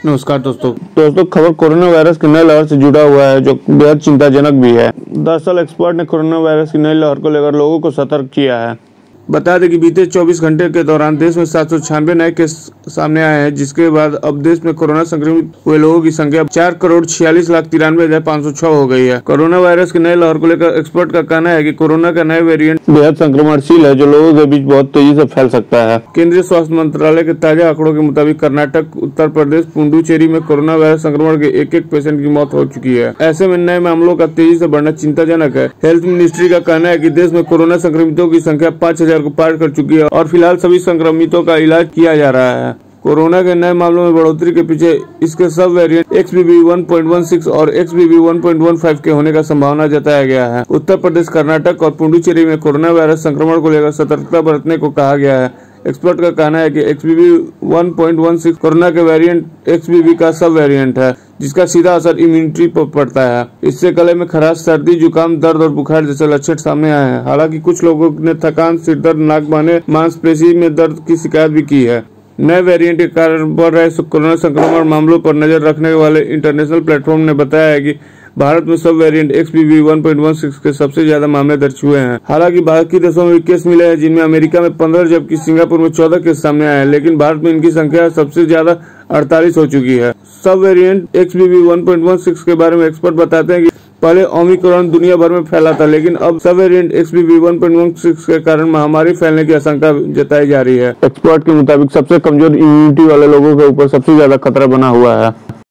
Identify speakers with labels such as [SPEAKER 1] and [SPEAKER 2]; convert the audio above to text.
[SPEAKER 1] नमस्कार दोस्तों खबर कोरोना वायरस की नई लहर से जुड़ा हुआ है जो बेहद चिंताजनक भी है। दरअसल एक्सपर्ट ने कोरोना वायरस की नई लहर को लेकर लोगों को सतर्क किया है। बता दें कि बीते 24 घंटे के दौरान देश में 796 नए केस सामने आए हैं, जिसके बाद अब देश में कोरोना संक्रमित हुए लोगों की संख्या 4,46,93,506 हो गई है। कोरोना वायरस की नई लहर को लेकर एक्सपर्ट का कहना है कि कोरोना का नया वेरिएंट बेहद संक्रमणशील है जो लोगों के बीच बहुत तेजी से फैल सकता है। केंद्रीय स्वास्थ्य मंत्रालय के ताजा आंकड़ों के मुताबिक कर्नाटक, उत्तर प्रदेश, पुडुचेरी में कोरोना वायरस संक्रमण के एक पेशेंट की मौत हो चुकी है। ऐसे में नए मामलों का तेजी से बढ़ना चिंताजनक है। हेल्थ मिनिस्ट्री का कहना है कि देश में कोरोना संक्रमितों की संख्या 5,000 को पार कर चुकी है और फिलहाल सभी संक्रमितों का इलाज किया जा रहा है। कोरोना के नए मामलों में बढ़ोतरी के पीछे इसके सब वेरिएंट XBB 1.16 और XBB 1.15 के होने का संभावना जताया गया है। उत्तर प्रदेश, कर्नाटक और पुडुचेरी में कोरोना वायरस संक्रमण को लेकर सतर्कता बरतने को कहा गया है। एक्सपर्ट का कहना है कि XBB 1.16 कोरोना के वेरिएंट XBB का सब वेरिएंट है, जिसका सीधा असर इम्यूनिटी पर पड़ता है। इससे गले में खराश, सर्दी, जुकाम, दर्द और बुखार जैसे लक्षण सामने आए हैं। हालांकि कुछ लोगों ने थकान, सिर दर्द, नाक बहने, मांसपेशी में दर्द की शिकायत भी की है। नए वेरिएंट के कारण बढ़ रहे कोरोना संक्रमण मामलों पर नजर रखने वाले इंटरनेशनल प्लेटफॉर्म ने बताया है कि भारत में सब वेरिएंट XBB 1.16 के सबसे ज्यादा मामले दर्ज हुए हैं। हालांकि बाकी देशों में भी केस मिले हैं, जिनमें अमेरिका में 15 जबकि सिंगापुर में 14 केस सामने आए हैं, लेकिन भारत में इनकी संख्या सबसे ज्यादा 48 हो चुकी है। सब वेरिएंट XBB 1.16 के बारे में एक्सपर्ट बताते हैं कि पहले ओमिक्रॉन दुनिया भर में फैला था, लेकिन अब सब वेरिएंट XBB 1.16 के कारण महामारी फैलने की आशंका जताई जा रही है। एक्सपर्ट के मुताबिक सबसे कमजोर इम्यूनिटी वाले लोगों के ऊपर सबसे ज्यादा खतरा बना हुआ है।